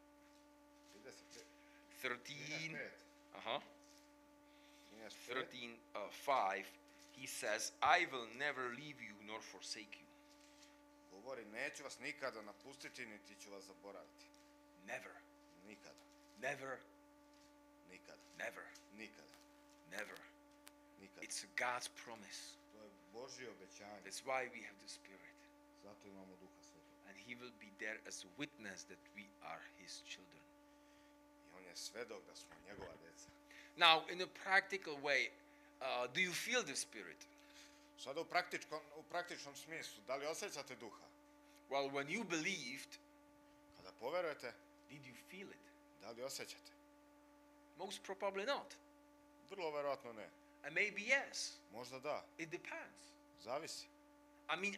S1: 13, 13:5. He says, I will never leave you nor forsake you.
S2: govori, neću vas nikada napustiti, niti ću vas zaboraviti.
S1: Never,
S2: Nikada,
S1: never,
S2: nikada,
S1: never,
S2: nikada,
S1: never.
S2: nikada.
S1: It's God's promise.
S2: To je Božje obećanje.
S1: That's why we have the Spirit.
S2: Zato imamo Duha Svetog.
S1: And He will be there as a witness that we are His children.
S2: I on je svedok da smo njegova deca.
S1: Now, in a practical way, do you feel the Spirit?
S2: Sada u praktičnom smislu, da li osjećate Duha?
S1: Well, when you believed,
S2: Kada poverujete,
S1: did you feel it?
S2: da li osjećate?
S1: Most probably not.
S2: Vrlo verovatno ne.
S1: And maybe yes.
S2: Možda da,
S1: It depends.
S2: zavisi.
S1: I mean,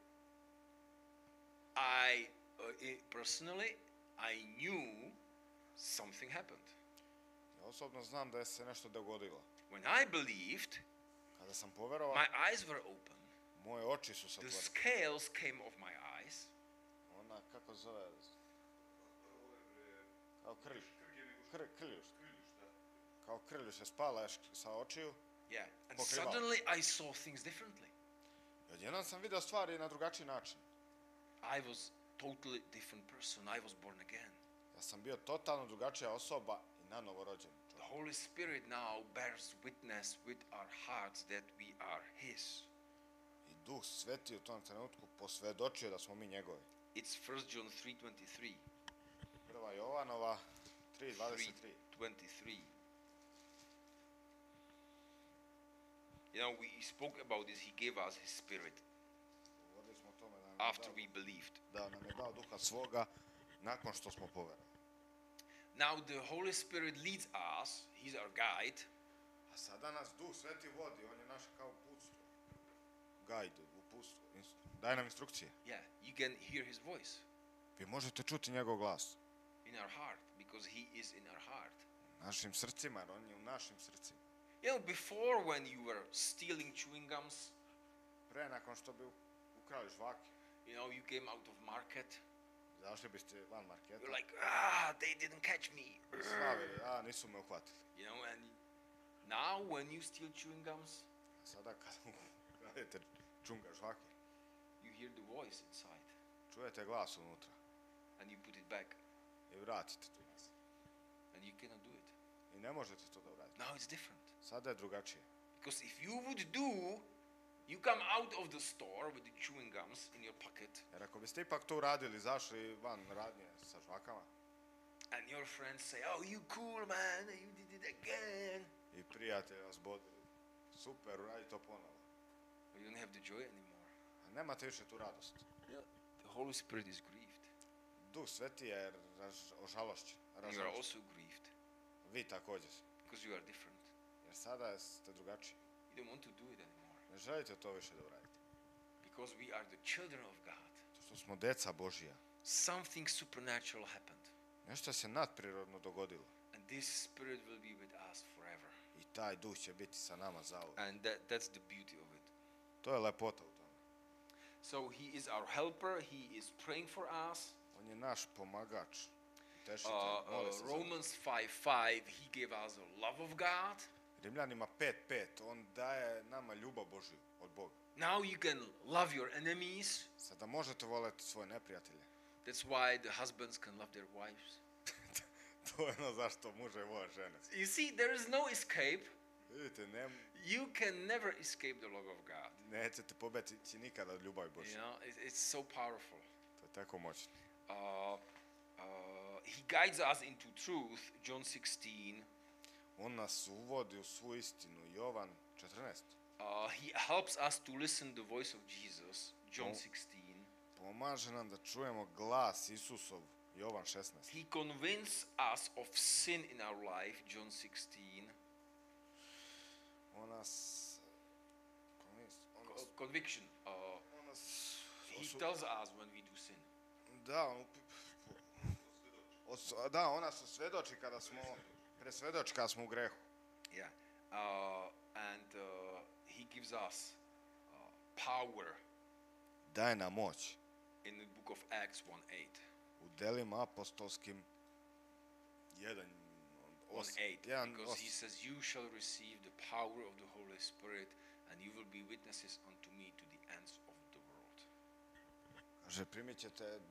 S1: personally, I knew something happened.
S2: Ja osobno znam da je se nešto dogodilo.
S1: When I believed,
S2: Kada sam poverovao,
S1: my eyes were open.
S2: moje oči su se
S1: The
S2: otvorile.
S1: scales came off my eyes.
S2: Ona, kako zove? Kao krljuš. Kao krljuš je spala sa očiju.
S1: Yeah. And
S2: Pokrival.
S1: suddenly I saw things differently.
S2: I odjednom sam vidio stvari na drugačiji način.
S1: I was totally different person. I was born again.
S2: Ja sam bio totalno drugačija osoba i nanovo rođen.
S1: The Holy Spirit now bears witness with our hearts that we are His.
S2: I Duh Sveti u tom trenutku posvedočio da smo mi njegovi.
S1: It's 1 John 3:23.
S2: 1. Jovanova 3:23.
S1: 3:23. We spoke about this. He gave us His Spirit
S2: Govorili smo o tome da nam je
S1: after
S2: dao-
S1: we believed.
S2: da nam je dao Duha svoga nakon što smo poverovali.
S1: Now the Holy Spirit leads us. He's our guide.
S2: A sada nas Duh Sveti vodi, on je naš kao uputstvo. Guide, uputstvo. Daje nam instrukcije.
S1: Yeah, you can hear His voice
S2: Vi možete čuti njegov glas.
S1: in our heart because He is in our heart.
S2: U našim srcima, jer on je u našim srcima.
S1: Before when you were stealing chewing gums,
S2: Pre, nakon što bi ukrali žvake,
S1: you came out of market.
S2: zašli biste van marketa,
S1: You're like, they didn't catch me.
S2: slavili, nisu me uhvatili.
S1: And now when you steal chewing gums,
S2: A sada kad ukradete čunga žvake,
S1: you hear the voice inside
S2: čujete glas unutra
S1: and you put it back
S2: i vratite tu nas.
S1: and you cannot do it.
S2: I ne možete to da uradite.
S1: Now it's different.
S2: Sada je drugačije.
S1: Because if you would do, you come out of the store with the chewing gums in your pocket
S2: Jer ako biste ipak to uradili, zašli van radnje sa žvakama,
S1: And your friends say, oh, you cool, man, you did it again.
S2: I prijatelji vas bode. Super, radi to ponovo.
S1: But you don't have the joy anymore.
S2: A nemate više tu radost.
S1: Yeah. The Holy Spirit is grieved.
S2: Duh Sveti je ožalošćen.
S1: And you are also grieved
S2: Vi također.
S1: because you are different.
S2: Jer sada ste drugačiji.
S1: You don't want to do it anymore
S2: Ne želite to više da uradite.
S1: because we are the children of God.
S2: To što smo deca Božija.
S1: Something supernatural happened.
S2: Nešto se nadprirodno dogodilo.
S1: And this Spirit will be with us forever.
S2: I taj duh će biti sa nama zauvijek.
S1: And that's the beauty of it.
S2: To je lepota u tome.
S1: So He is our helper. He is praying for us.
S2: On je naš pomagač. Tešitelj, moli se za nas.
S1: Romans 5:5, He gave us the love of God.
S2: Rimljanima 5.5, on daje nama ljubav Božju od Boga.
S1: Now you can love your enemies.
S2: Sada možete voleti svoje neprijatelje.
S1: That's why the husbands can love their wives.
S2: To je ono zašto muže vole žene.
S1: You see, there is no escape.
S2: Vidite,
S1: You can never escape the love of God.
S2: nećete pobjeći nikada od ljubavi
S1: You
S2: Božje.
S1: know, it's so powerful.
S2: To je tako moćno.
S1: He guides us into truth, John 16.
S2: On nas uvodi u svu istinu. Jovan 14.
S1: He helps us to listen the voice of Jesus, John 16.
S2: Pomaže nam da čujemo glas Isusov. Jovan 16.
S1: He convinces us of sin in our life, John 16.
S2: On nas...
S1: Conviction.
S2: on nas
S1: He tells us when we do sin.
S2: Da, on nas osvjedoči kada smo presvjedoči kada smo u grehu.
S1: Yeah. And he gives us power
S2: Daje nam moć.
S1: in the book of Acts 1:8.
S2: U delima apostolskim 1:8.
S1: 1:8, because he says, you shall receive the power of the Holy Spirit and you will be witnesses unto me to the ends of the world.
S2: Kaže, primit ćete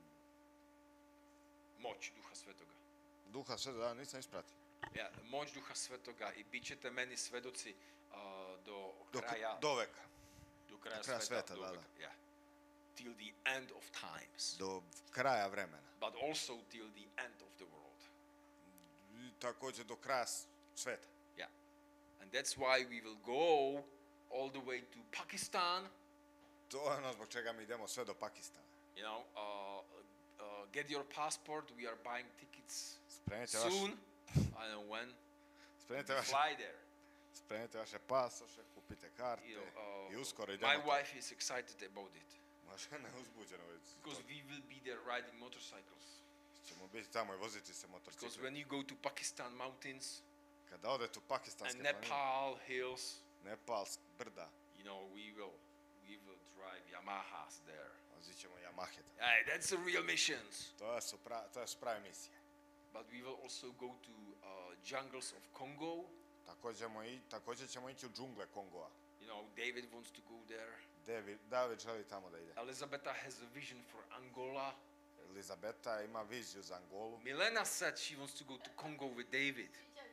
S1: Moć Duha Svetoga.
S2: Duha Svetoga, da, nisam ispratio.
S1: Ja, moć Duha Svetoga i bit ćete meni svedoci do kraja,
S2: Do veka.
S1: do kraja
S2: kraja sveta,
S1: do
S2: da,
S1: veka, yeah. Till the end of times,
S2: Do kraja vremena.
S1: but also till the end of the world.
S2: I također do kraja sveta.
S1: Yeah, and that's why we will go all the way to Pakistan.
S2: To je ono zbog čega mi idemo sve do Pakistana.
S1: You know, get your passport. We are buying tickets
S2: Spremite
S1: soon. I don't know when.
S2: Spremite
S1: Fly there.
S2: Spremite vaše pasoše, kupite karte
S1: You know,
S2: i uskoro idemo.
S1: my wife is excited about it
S2: Moja žena je uzbuđena već.
S1: because we will be there riding motorcycles.
S2: Ćemo biti tamo i voziti se
S1: Because
S2: motorciklom.
S1: when you go to Pakistan mountains
S2: Kada odete u pakistanske
S1: and
S2: planine,
S1: Nepal hills,
S2: Nepal, brda,
S1: you know, we will drive Yamahas there.
S2: vozit ćemo Yamahe.
S1: Hey, that's the real missions.
S2: To su prave misije.
S1: But we will also go to jungles of Congo.
S2: Također ćemo ići u džungle Kongoa.
S1: You know, David wants to go there.
S2: David želi tamo da ide.
S1: Elizabeth has a vision for Angola.
S2: Elizabeta ima viziju za Angolu.
S1: Milena said she wants to go to Congo with David.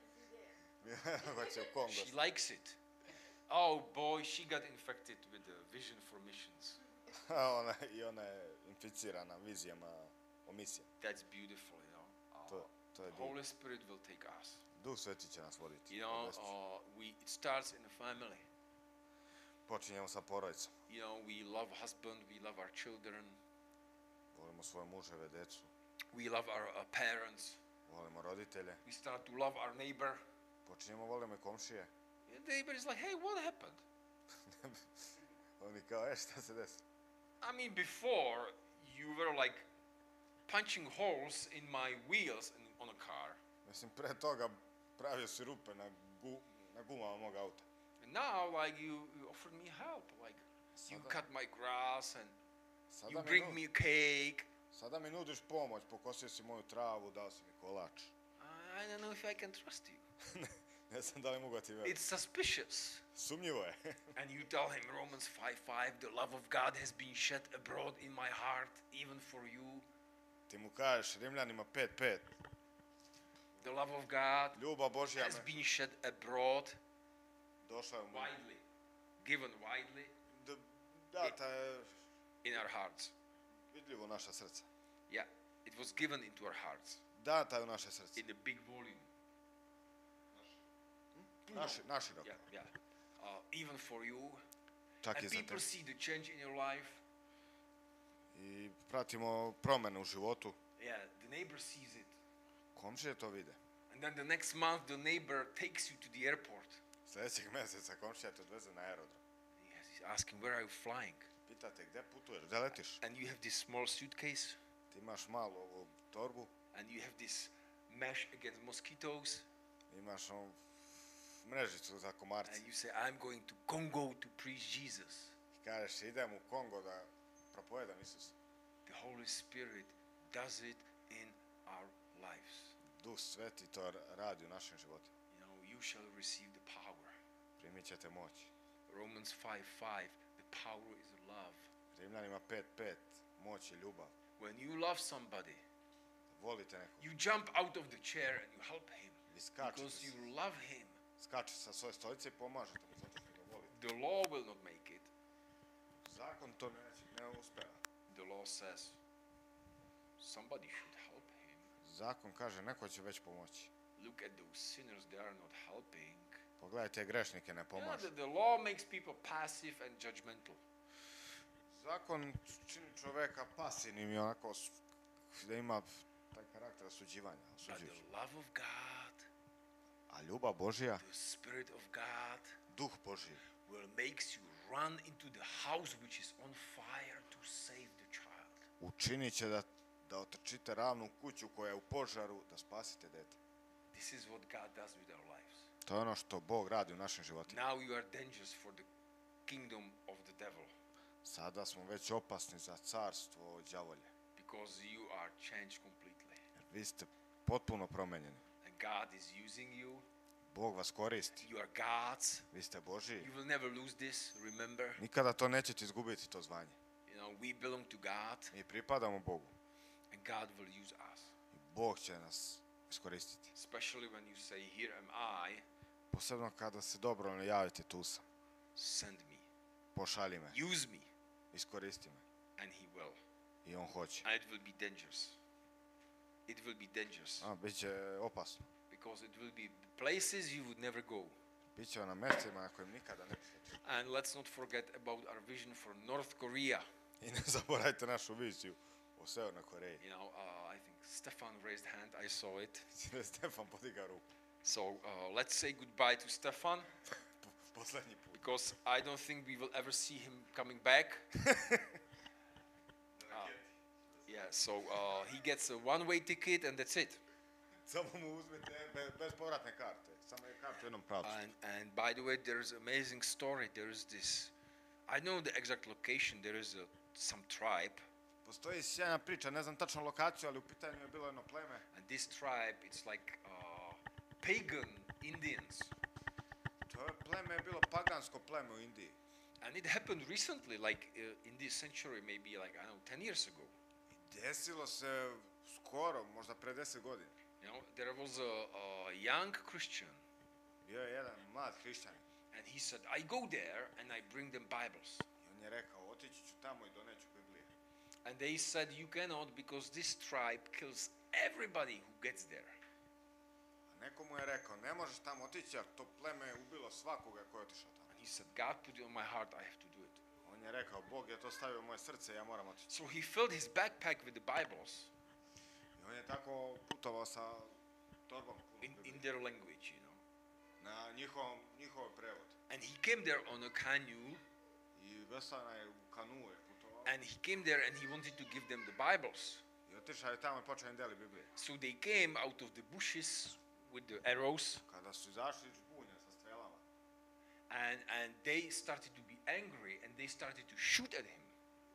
S2: Hoće u Kongo.
S1: She likes it. Oh boy, she got infected with the vision for missions.
S2: Ona je inficirana vizijama o misijama.
S1: That's beautiful, you know.
S2: To je
S1: The Holy Spirit will take us.
S2: Duh Sveti će nas voditi.
S1: You know, it starts in a family.
S2: Počinjemo sa porodicom.
S1: You know, we love husband, we love our children,
S2: Volimo svoje muževe, decu.
S1: we love our parents.
S2: Volimo roditelje.
S1: We start to love our neighbor.
S2: Počinjemo volimo i komšije.
S1: The neighbor is like, hey, what happened?
S2: Oni kao, šta se desi?
S1: I mean, before you were like punching holes in my wheels on a car.
S2: Mislim, pre toga pravio si rupe na gumama mog auta.
S1: And now, like, you offered me help. Like, you cut my grass and you bring me a cake.
S2: Sada mi nudiš pomoć, pokosio si moju travu, dao si mi kolač.
S1: I don't know if I can trust you.
S2: Ne znam da li mogu ti veriti.
S1: It's suspicious.
S2: Sumnjivo je.
S1: And you tell him, Romans 5:5, the love of God has been shed abroad in my heart, even for you.
S2: Ti mu kažeš, Rimljanima 5.5.
S1: The love of God
S2: Ljubav Božja
S1: has been shed abroad,
S2: došla je u
S1: widely, given widely
S2: data je
S1: in our hearts.
S2: vidljivo u naša srca.
S1: Yeah, it was given into our hearts.
S2: data je u naše srce.
S1: in a big volume.
S2: Naširoko.
S1: Yeah. Even for you.
S2: Čak i
S1: And
S2: za
S1: people
S2: tebe.
S1: see the change in your life.
S2: I pratimo promjene u životu.
S1: Yeah, the neighbor sees it.
S2: Komšije to vide.
S1: And then the next month the neighbor takes you to the airport.
S2: Sljedećeg mjeseca komšija te odveze na aerodrom.
S1: He's asking, where are you flying?
S2: Pitate gdje putuješ, gdje letiš?
S1: And you have this small suitcase.
S2: Ti imaš malu ovu torbu,
S1: And you have this mesh against mosquitoes.
S2: imaš mrežicu za komarce.
S1: And you say, I'm going to Congo to preach Jesus.
S2: I kažeš idem u Kongo da propovedam Isusa.
S1: The Holy Spirit does it in our lives.
S2: Duh Sveti to radi u našem životu.
S1: You know, you shall receive the power.
S2: Primit ćete moć.
S1: Romans 5:5, the power is love.
S2: Rimljanima 5.5, moć i ljubav.
S1: When you love somebody,
S2: Volite nekog.
S1: you jump out of the chair and you help him
S2: Vi skačete,
S1: because you love him.
S2: skačete sa svoje stolice i pomažete mu zato što ga volite.
S1: The law will not make it.
S2: Zakon to ne uspeva.
S1: The law says somebody should help him.
S2: Zakon kaže neko će već pomoći.
S1: Look at those sinners, they are not helping.
S2: Pogledajte grešnike, ne
S1: Yeah,
S2: pomažu.
S1: the law makes people passive and judgmental.
S2: Zakon čini čoveka pasivnim i onako da ima taj karakter osuđivanja.
S1: But
S2: Osuđujući.
S1: the love of God,
S2: A ljubav Božija,
S1: the Spirit of God,
S2: duh Božji,
S1: will makes you run into the house which is on fire to save the child.
S2: učinit će da otrčite ravnu kuću koja je u požaru, da spasite dete.
S1: This is what God does with our lives.
S2: To je ono što Bog radi u našim životima.
S1: Now you are dangerous for the kingdom of the devil
S2: Sada smo već opasni za carstvo đavolje.
S1: because you are changed completely.
S2: Jer vi ste potpuno promenjeni.
S1: And God is using you.
S2: Bog vas koristi.
S1: You are God's.
S2: Vi ste Božji.
S1: You will never lose this, remember.
S2: Nikada to nećete izgubiti, to zvanje.
S1: You know, we belong to God
S2: Mi pripadamo Bogu.
S1: and God will use us.
S2: I Bog će nas iskoristiti.
S1: Especially when you say, here am I,
S2: Posebno kada se dobrovoljno javite, tu sam.
S1: send me.
S2: Pošalji me,
S1: Use me.
S2: iskoristi me.
S1: And he will.
S2: I on hoće.
S1: And it will be dangerous. It will be dangerous.
S2: Bit će opasno.
S1: Because it will be places you would never go.
S2: Biće na mjestima na kojim nikada ne ćete.
S1: And let's not forget about our vision for North Korea.
S2: I ne zaboravite našu viziju o Sjevernoj Koreji.
S1: You know, I think Stefan raised hand. I saw it.
S2: Stefan podiga ruku.
S1: So let's say goodbye to Stefan
S2: Posljednji put.
S1: because I don't think we will ever see him coming back. Yeah, so he gets a one-way ticket and that's it.
S2: Samo mu uzmite bez povratne karte. Samo je kartu u jednom pravcu.
S1: And by the way, there's an amazing story. There is this, I know the exact location. There is some tribe,
S2: Postoji sjajna priča, ne znam tačno lokaciju, ali u pitanju je bilo jedno pleme.
S1: and this tribe, it's like pagan Indians.
S2: To pleme je bilo pagansko pleme u Indiji.
S1: And it happened recently, like in this century, maybe like, I don't know, 10 years ago.
S2: I desilo se skoro, možda pre 10 godina.
S1: You know, there was a young Christian,
S2: Bio je jedan mlad hrišćanin.
S1: and he said, I go there and I bring them Bibles.
S2: I on je rekao, otići ću tamo i doneću Biblije.
S1: And they said, you cannot because this tribe kills everybody who gets there.
S2: A neko mu je rekao, ne možeš tamo otići, jer to pleme je ubilo svakoga koji je otišao tamo.
S1: And he said, God put it on my heart, I have to do it.
S2: On je rekao, Bog je to stavio u moje srce, ja moram otići.
S1: So he filled his backpack with the Bibles
S2: I on je tako putovao sa torbom punom
S1: in
S2: Biblije.
S1: their language, you know.
S2: Na njihov prevod.
S1: And he came there on a canoe,
S2: I Vesana je u kanue putovao.
S1: and he came there and he wanted to give them the Bibles.
S2: I otišao je tamo i počeo im deli Biblije.
S1: So they came out of the bushes with the arrows,
S2: Kada su izašli iz žbunja sa strelama,
S1: and they started to be angry and they started to shoot at him.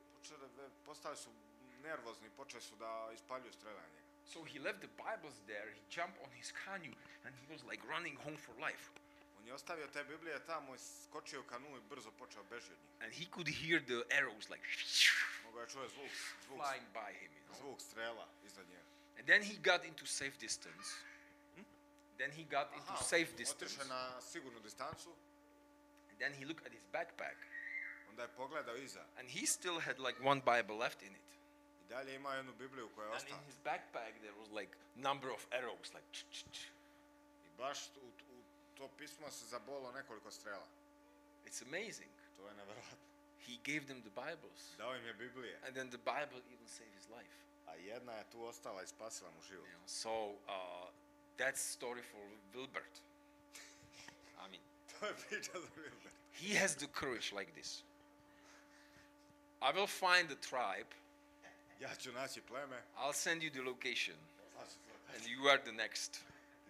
S2: postali su nervozni, počeli su da ispaljuju strele na njega.
S1: So he left the Bibles there, he jumped on his canoe, and he was like running home for life.
S2: On je ostavio te Biblije tamo i skočio u kanu i brzo počeo beži od njih.
S1: And he could hear the arrows like
S2: Mogao je čuje zvuk
S1: flying by him, you know.
S2: zvuk strela iznad njega.
S1: And then he got into safe distance. Then he got into safe distance.
S2: Otišao je na sigurnu distancu,
S1: And then he looked at his backpack,
S2: onda je pogledao iza
S1: and he still had like one Bible left in it.
S2: i dalje imao jednu Bibliju koja je
S1: And in
S2: ostala.
S1: his backpack there was like number of arrows, like
S2: I baš u to pismo se zabolo nekoliko strela.
S1: it's amazing.
S2: To je nevjerojatno.
S1: He gave them the Bibles,
S2: Dao im je Biblije,
S1: and then the Bible even saved his life.
S2: a jedna je tu ostala i spasila mu život.
S1: You know, so that's story for Wilbert. I mean,
S2: To je priča za Wilbert.
S1: he has the courage like this. I will find the tribe.
S2: Ja ću naći pleme.
S1: I'll send you the location,
S2: Znači,
S1: and you are the next.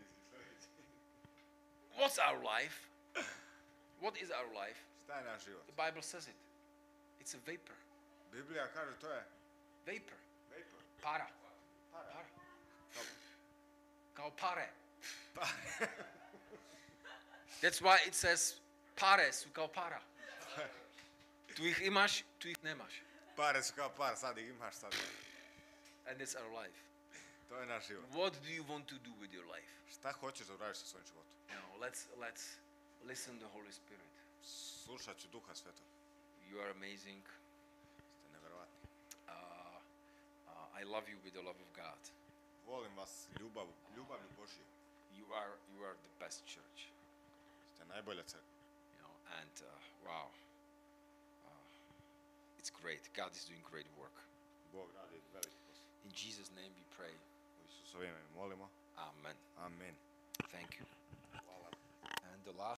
S1: What's our life? What is our life?
S2: Šta je naš život?
S1: The Bible says it. It's a vapor.
S2: Biblija kaže to je
S1: Vapor.
S2: vapor.
S1: Para.
S2: Para.
S1: Para.
S2: Kao
S1: Kao pare.
S2: pare.
S1: That's why it says pare su kao para. Tu ih imaš, tu ih nemaš.
S2: Pare su kao par, sad ih imaš, sad ne.
S1: And that's our life.
S2: To je naš život.
S1: What do you want to do with your life?
S2: Šta hoćeš da uradiš sa svojim životom?
S1: Now, let's listen to the Holy Spirit.
S2: Slušat ću Duha Svetog.
S1: You are amazing.
S2: Ste nevjerovatni.
S1: I love you with the love of God.
S2: Volim vas ljubavlju Božju.
S1: You are the best church.
S2: Ste najbolja crkva.
S1: You know, and wow, it's great. God is doing great work.
S2: Bog radi veliki posao.
S1: In Jesus' name we pray.
S2: U Isusovo ime molimo.
S1: Amen.
S2: Amen.
S1: Thank you.
S2: Hvala.
S1: And the last